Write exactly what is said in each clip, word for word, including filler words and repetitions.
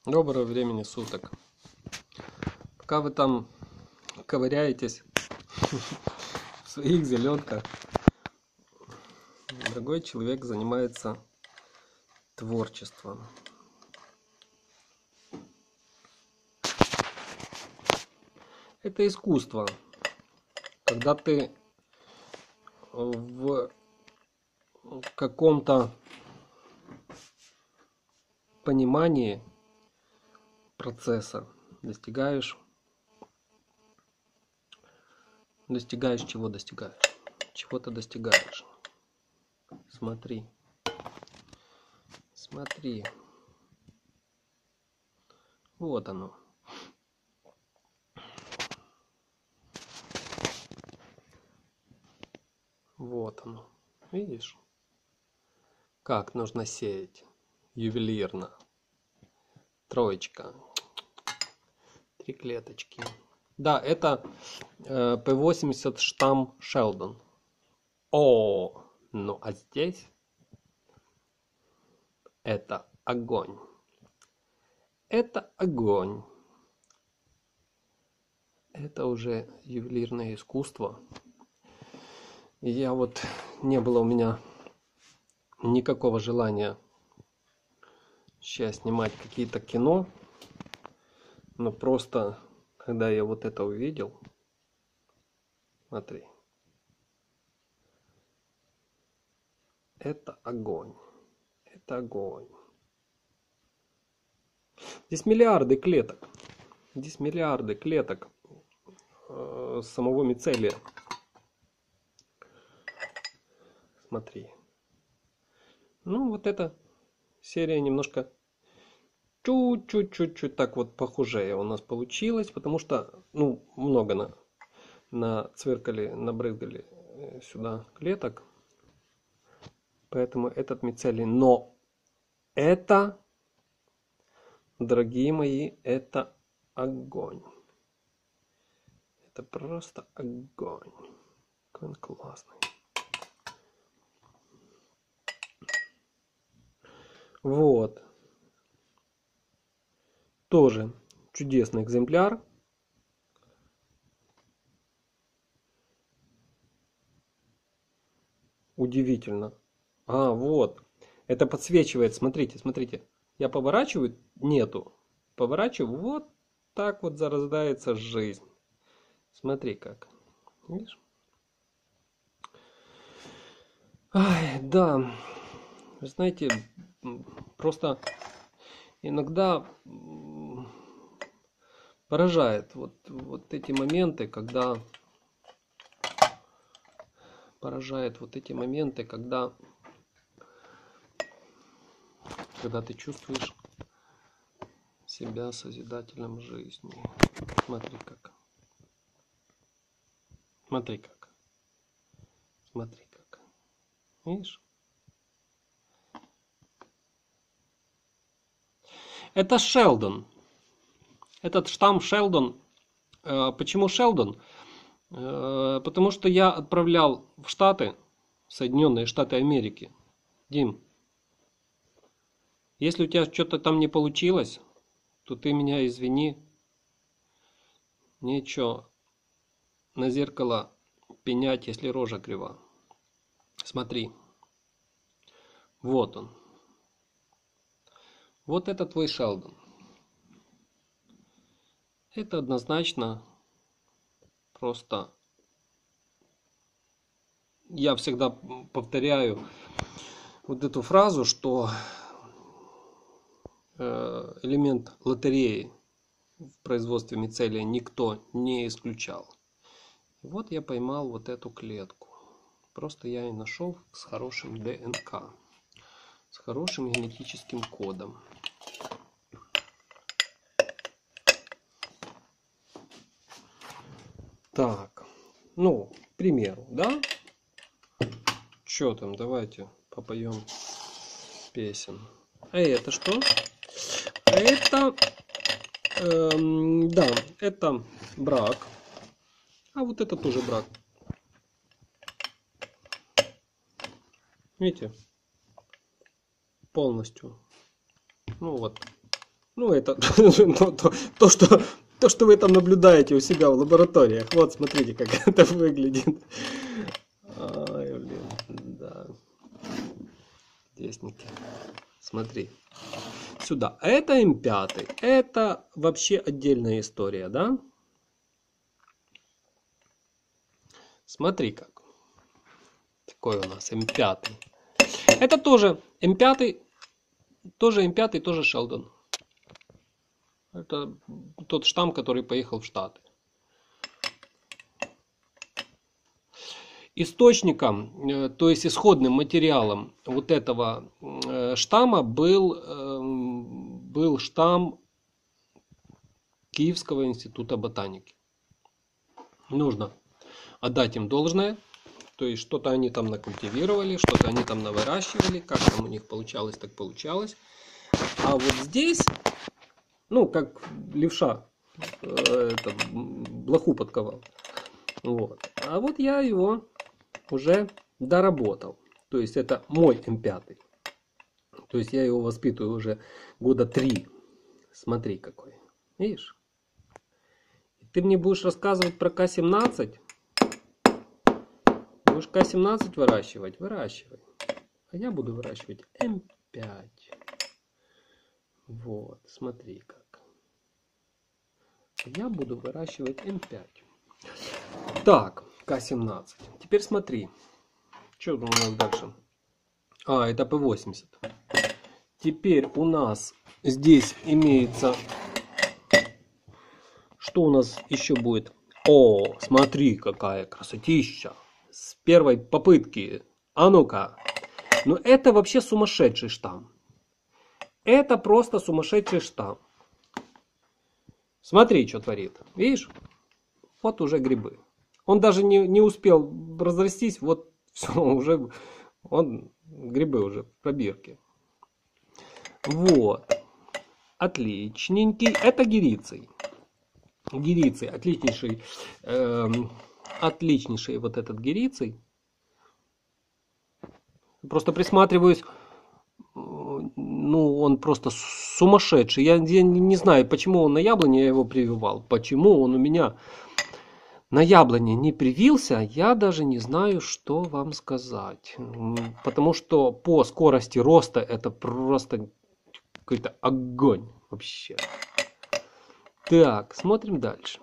Доброго времени суток. Пока вы там ковыряетесь в своих зеленках, другой человек занимается творчеством. Это искусство, когда ты в каком-то понимании процесса достигаешь, достигаешь чего достигаешь, чего-то достигаешь. Смотри, смотри, вот оно. Вот оно. Видишь, как нужно сеять ювелирно. Троечка. Три клеточки. Да, это э, пэ восемьдесят штамм Sheldon. О, ну а здесь это огонь. Это огонь. Это уже ювелирное искусство. И я вот, не было у меня никакого желания сейчас снимать какие-то кино. Но просто, когда я вот это увидел, смотри. Это огонь. Это огонь. Здесь миллиарды клеток. Здесь миллиарды клеток э, самого мицелия. Смотри. Ну, вот эта серия немножко чуть-чуть-чуть-чуть так вот похожее у нас получилось, потому что, ну, много на, на цвыркали, набрызгали сюда клеток. Поэтому этот мицелий. Но это, дорогие мои, это огонь. Это просто огонь. Какой он классный. Вот. Тоже чудесный экземпляр. Удивительно. А, вот. Это подсвечивает. Смотрите, смотрите. Я поворачиваю, нету. Поворачиваю, вот так вот зарождается жизнь. Смотри как. Видишь? Ай, да. Вы знаете, просто иногда поражает вот, вот эти моменты, когда поражает вот эти моменты, когда когда ты чувствуешь себя созидателем жизни. Смотри как. Смотри как. Смотри как. Видишь? Это Sheldon. Этот штамм Sheldon. Почему Sheldon? Потому что я отправлял в Штаты, Соединенные Штаты Америки. Дим, если у тебя что-то там не получилось, то ты меня извини. Нечего на зеркало пенять, если рожа крива. Смотри. Вот он. Вот это твой Sheldon. Это однозначно просто... Я всегда повторяю вот эту фразу, что элемент лотереи в производстве мицелия никто не исключал. И вот я поймал вот эту клетку. Просто я ее нашел с хорошим ДНК. С хорошим генетическим кодом. Так, ну, к примеру, да? Что там, давайте попоем песен. А это что? А это, эм, да, это брак. А вот это тоже брак. Видите? Полностью. Ну вот, Ну, это то, то, то, что, то, что вы там наблюдаете у себя в лабораториях. Вот, смотрите, как это выглядит. Ой, блин, да. Тесники. Смотри. Сюда. Это эм пять. Это вообще отдельная история, да? Смотри как. Такой у нас эм пять. Это тоже эм пять. Тоже эм пять, тоже Sheldon. Это тот штамм, который поехал в Штаты. Источником, то есть исходным материалом вот этого штамма был, был штамм Киевского института ботаники. Нужно отдать им должное. То есть что-то они там накультивировали, что-то они там навыращивали. Как там у них получалось, так получалось. А вот здесь, ну, как левша, это, блоху подковал. Вот. А вот я его уже доработал. То есть это мой эм пять. То есть я его воспитываю уже года три. Смотри какой. Видишь? И ты мне будешь рассказывать про ка семнадцать. Будешь ка семнадцать выращивать? Выращивай. А я буду выращивать эм пять. Вот. Смотри как. Я буду выращивать эм пять. Так. ка семнадцать. Теперь смотри. Что у нас дальше? А, это пэ восемьдесят. Теперь у нас здесь имеется... Что у нас еще будет? О, смотри, какая красотища. С первой попытки. А ну-ка. Ну это вообще сумасшедший штамм. Это просто сумасшедший штамм. Смотри, что творит. Видишь? Вот уже грибы. Он даже не, не успел разрастись, вот все, уже он, грибы уже в пробирке. Вот. Отличненький. Это гериций. Гериций. Отличнейший. Э, отличнейший вот этот гериций. Просто присматриваюсь. Ну, он просто сумасшедший. Я, я не знаю, почему он на яблоне, я его прививал. Почему он у меня... На яблоне не привился, я даже не знаю, что вам сказать. Потому что по скорости роста это просто какой-то огонь вообще. Так, смотрим дальше.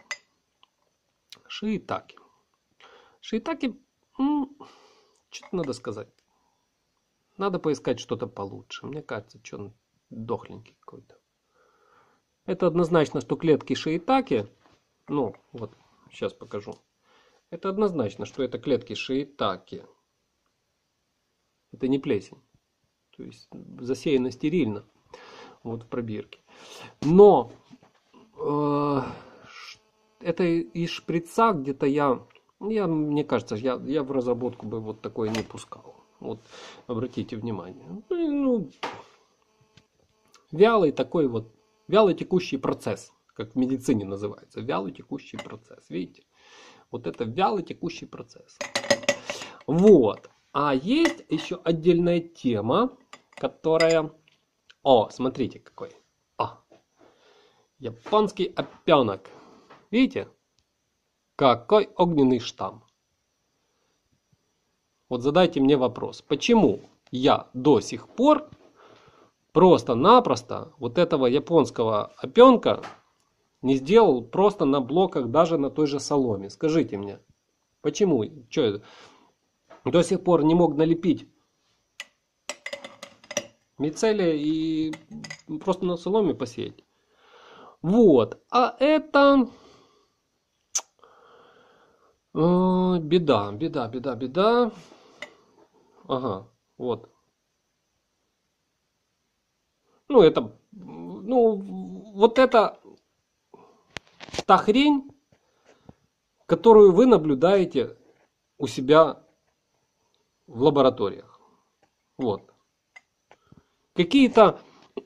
Шиитаки. Шиитаки, что-то надо сказать. Надо поискать что-то получше. Мне кажется, что он дохленький какой-то. Это однозначно, что клетки шиитаки, ну, вот. Сейчас покажу. Это однозначно, что это клетки шиитаки. Это не плесень. То есть засеяно стерильно. Вот в пробирке. Но э, это из шприца где-то я, я, мне кажется, я, я в разработку бы вот такое не пускал. Вот обратите внимание. Ну, вялый такой вот, вялый текущий процесс. Как в медицине называется. Вялый текущий процесс. Видите? Вот это вялый текущий процесс. Вот. А есть еще отдельная тема, которая... О, смотрите какой. О, японский опенок. Видите? Какой огненный штамм. Вот задайте мне вопрос. Почему я до сих пор просто-напросто вот этого японского опенка не сделал просто на блоках, даже на той же соломе? Скажите мне, почему? Что это? До сих пор не мог налепить мицелия и просто на соломе посеять. Вот. А это э, беда, беда, беда, беда. Ага, вот. Ну, это, ну, вот это та хрень, которую вы наблюдаете у себя в лабораториях. Вот. Какие-то,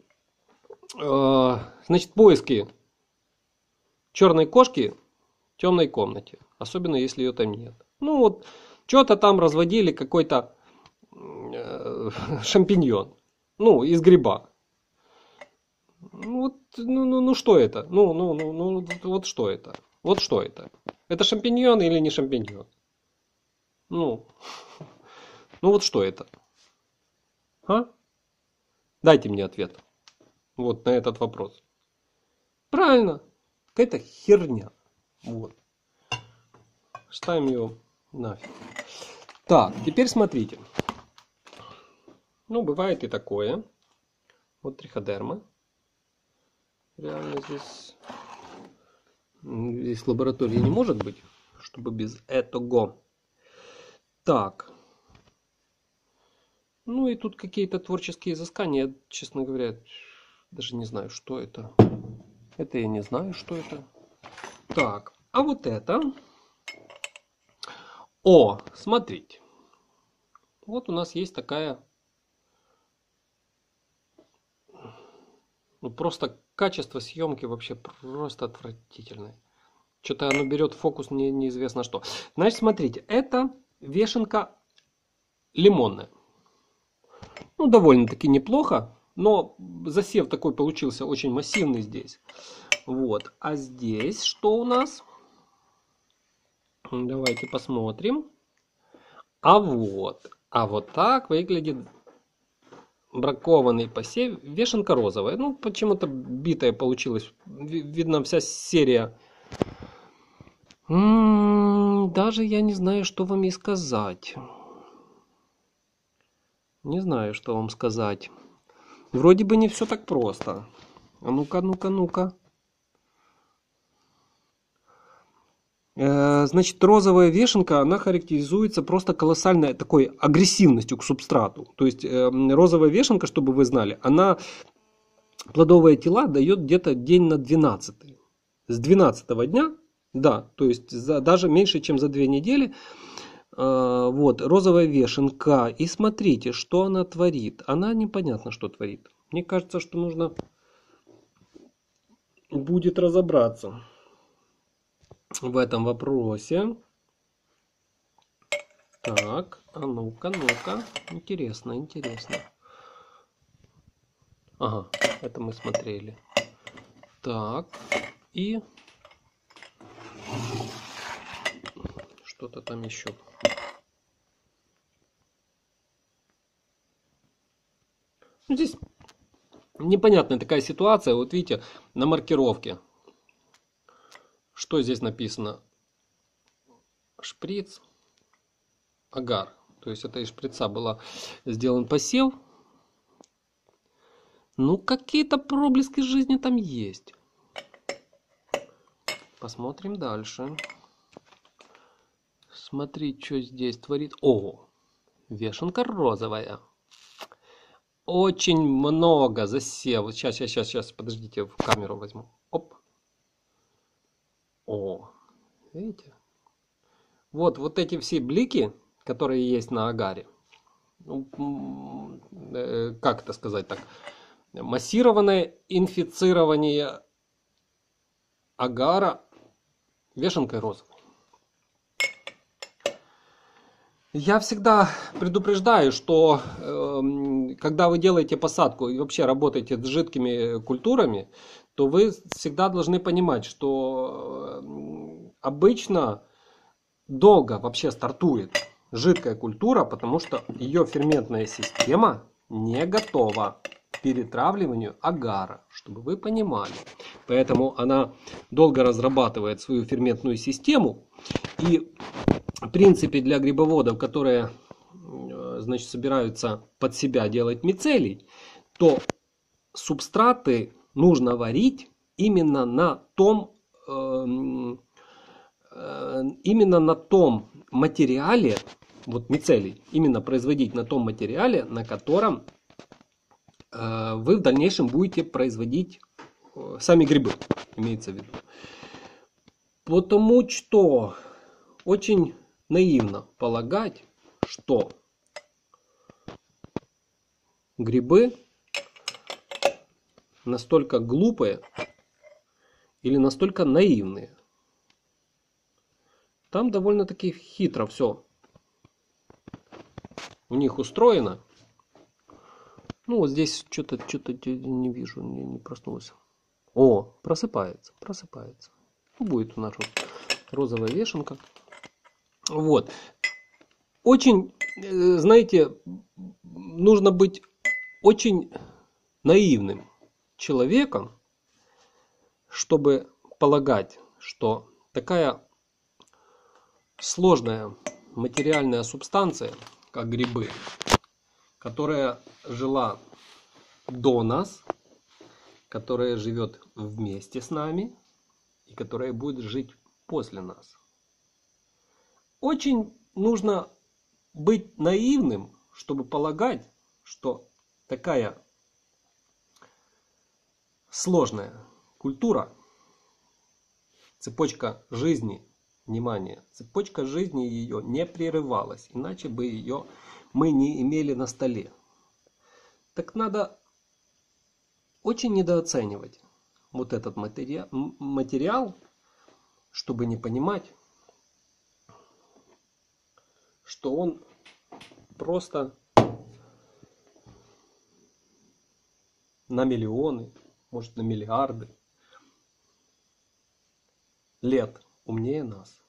э, значит, поиски черной кошки в темной комнате. Особенно, если ее там нет. Ну, вот, что-то там разводили, какой-то э, шампиньон. Ну, из гриба. Ну, вот, ну, ну, ну что это? Ну, ну, ну, ну, вот что это? Вот что это? Это шампиньон или не шампиньон? Ну, ну вот что это? А? Дайте мне ответ. Вот на этот вопрос. Правильно. Какая-то херня. Вот. Ставим ее нафиг. Так, теперь смотрите. Ну, бывает и такое. Вот триходерма. Реально здесь... Здесь в лаборатории не может быть, чтобы без этого. Так. Ну и тут какие-то творческие изыскания. Честно говоря, даже не знаю, что это. Это я не знаю, что это. Так, а вот это. О, смотрите. Вот у нас есть такая... Ну просто качество съемки вообще просто отвратительное. Что-то оно берет фокус не, неизвестно что. Значит, смотрите, это вешенка лимонная. Ну, довольно-таки неплохо. Но засев такой получился очень массивный здесь. Вот. А здесь что у нас? Давайте посмотрим. А вот. А вот так выглядит бракованный посев. Вешенка розовая. Ну, почему-то битая получилась. Видно, вся серия. М-м, даже я не знаю, что вам и сказать. Не знаю, что вам сказать. Вроде бы не все так просто. А ну-ка, ну-ка, ну-ка. Э, значит, розовая вешенка, она характеризуется просто колоссальной такой агрессивностью к субстрату. То есть э, розовая вешенка, чтобы вы знали, она плодовые тела дает где-то день на двенадцатый. С двенадцатого дня, да, то есть за, даже меньше, чем за две недели. Э, вот, розовая вешенка. И смотрите, что она творит. Она непонятно, что творит. Мне кажется, что нужно будет разобраться в этом вопросе. Так, а ну-ка, ну-ка. Интересно, интересно. Ага, это мы смотрели. Так, и что-то там еще. Ну, здесь непонятная такая ситуация. Вот видите, на маркировке. Что здесь написано? Шприц, агар. То есть это из шприца был сделан посев. Ну, какие-то проблески жизни там есть. Посмотрим дальше. Смотри, что здесь творит. О, вешенка розовая. Очень много засев. Сейчас, сейчас, сейчас, сейчас. Подождите, в камеру возьму. Оп. О, видите? Вот, вот эти все блики, которые есть на агаре. Ну, э, как это сказать так? Массированное инфицирование агара вешенкой розовой. Я всегда предупреждаю, что э, когда вы делаете посадку и вообще работаете с жидкими культурами, то вы всегда должны понимать, что э, обычно долго вообще стартует жидкая культура, потому что ее ферментная система не готова к перетравливанию агара, чтобы вы понимали. Поэтому она долго разрабатывает свою ферментную систему. И в принципе для грибоводов, которые значит, собираются под себя делать мицелий, то субстраты нужно варить именно на том, э, э, именно на том материале, вот мицелий, именно производить на том материале, на котором э, вы в дальнейшем будете производить э, сами грибы, имеется в виду. Потому что очень наивно полагать, что грибы настолько глупые или настолько наивные. Там довольно-таки хитро все у них устроено. Ну, вот здесь что-то что-то не вижу, не, не проснулся. О, просыпается, просыпается. Ну, будет у нас вот розовая вешенка. Вот. Очень, знаете, нужно быть очень наивным человеком, чтобы полагать, что такая сложная материальная субстанция, как грибы, которая жила до нас, которая живет вместе с нами и которая будет жить после нас. Очень нужно быть наивным, чтобы полагать, что такая сложная культура, цепочка жизни, внимание, цепочка жизни ее не прерывалась, иначе бы ее мы не имели на столе. Так надо очень недооценивать вот этот материал, материал, чтобы не понимать, что он просто на миллионы, может на миллиарды лет умнее нас.